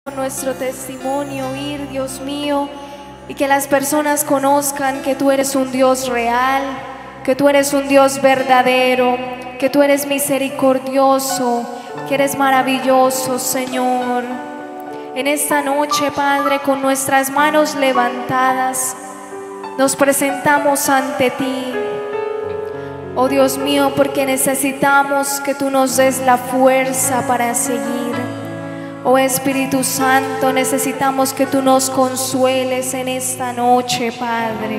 nuestro testimonio ir, Dios mío, y que las personas conozcan que tú eres un Dios real, que tú eres un Dios verdadero, que tú eres misericordioso, que eres maravilloso, Señor. En esta noche, Padre, con nuestras manos levantadas, nos presentamos ante ti, oh Dios mío, porque necesitamos que tú nos des la fuerza para seguir. Oh Espíritu Santo, necesitamos que tú nos consueles en esta noche, Padre.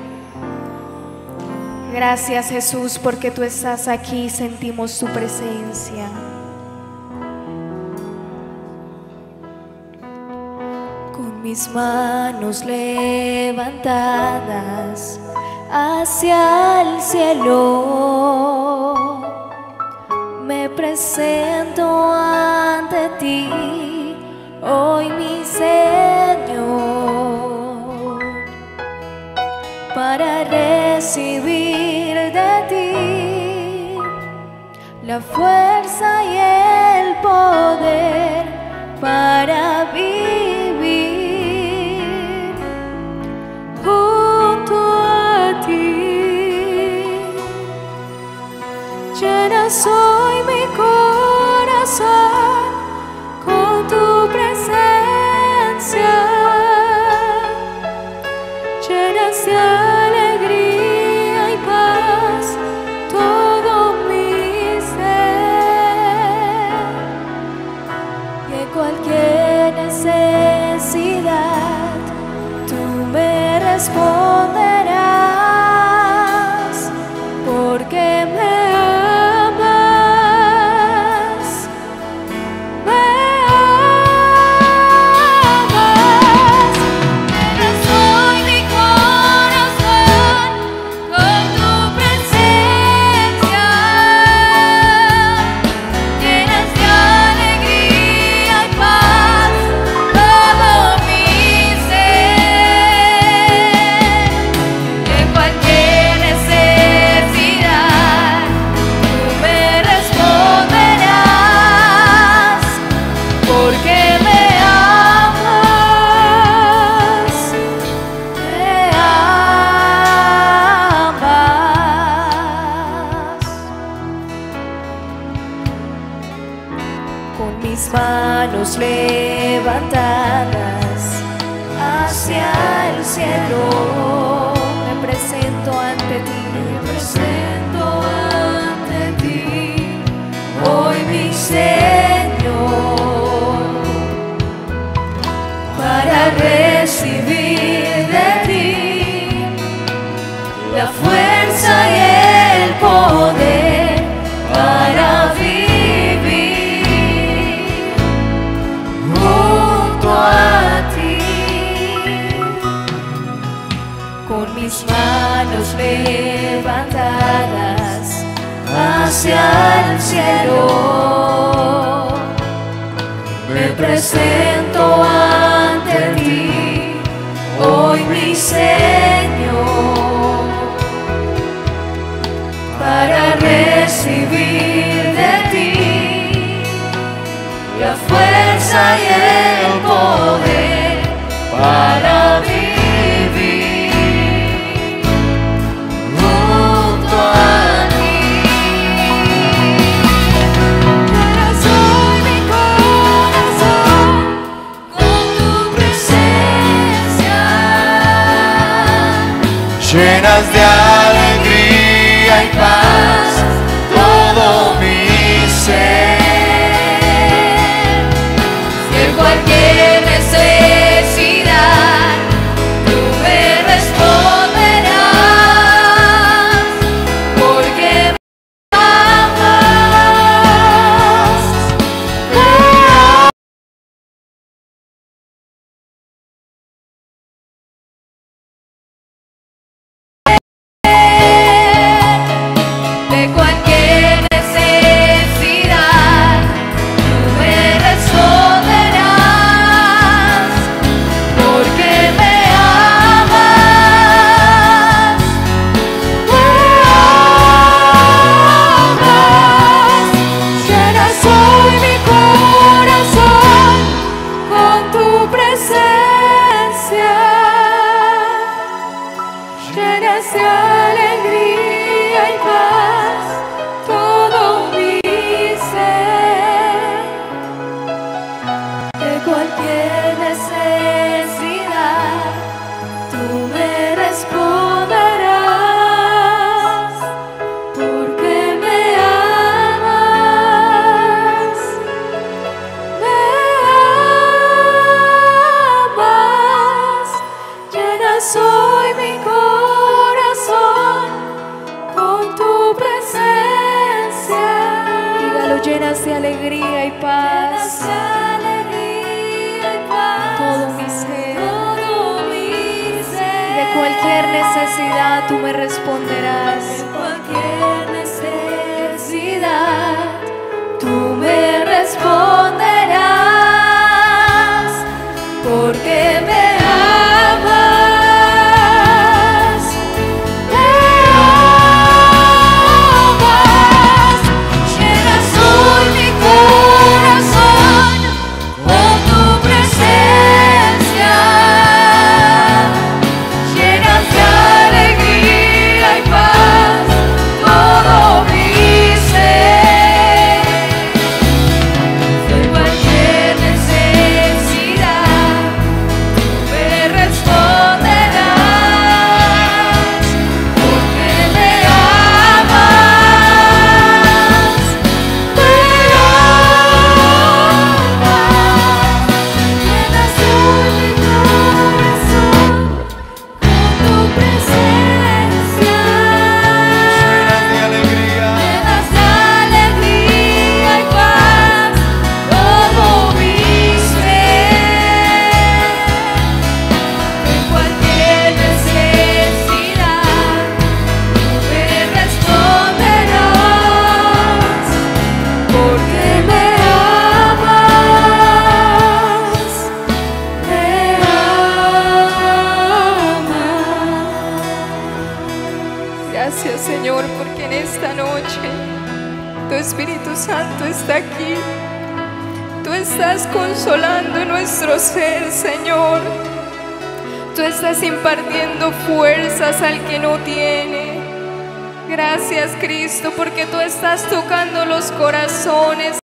Gracias, Jesús, porque tú estás aquí, sentimos tu presencia. Con mis manos levantadas hacia el cielo, me presento ante ti, hoy mi Señor, para recibir de ti la fuerza y el poder para vivir junto a ti. Llenas hoy mi corazón con tu presencia, llenas de alegría y paz todo mi ser, y en cualquier necesidad tú me responderás, porque me levantadas hacia el cielo, me presento ante ti, hoy mi Señor, para recibir de ti la fuerza y el poder para vivir a ti. Con mis manos levantadas hacia el cielo, me presento ante ti, hoy mi Señor, para recibir de ti la fuerza y el poder para vivir junto a ti. Llenas hoy mi corazón con tu presencia, llenas de alegría y paz todo mi ser. Cualquier necesidad tú me responderás, porque me amas, tu presencia, llenas de alegría y paz todo mi ser. De cualquier necesidad tú me responderás, porque me amas, llenas hoy mi corazón con tu presencia. Dígalo, llenas de alegría y paz, todo mi ser. De cualquier necesidad tú me responderás. De cualquier necesidad tú me responderás, porque me amas, llenas hoy mi corazón con tu presencia, llenas de alegría y paz todo mi ser. De cualquier necesidad me responderás, porque me amas, llenas hoy mi corazón con tu presencia, Llenas de alegría. llenas de alegría y paz todo mi ser. En cualquier necesidad me responderás, porque me amas, Gracias, Señor, porque en esta noche tu Espíritu Santo está aquí. Tú estás consolando nuestro ser, Señor. Tú estás impartiendo fuerzas al que no tiene. Gracias, Cristo, porque tú estás tocando los corazones.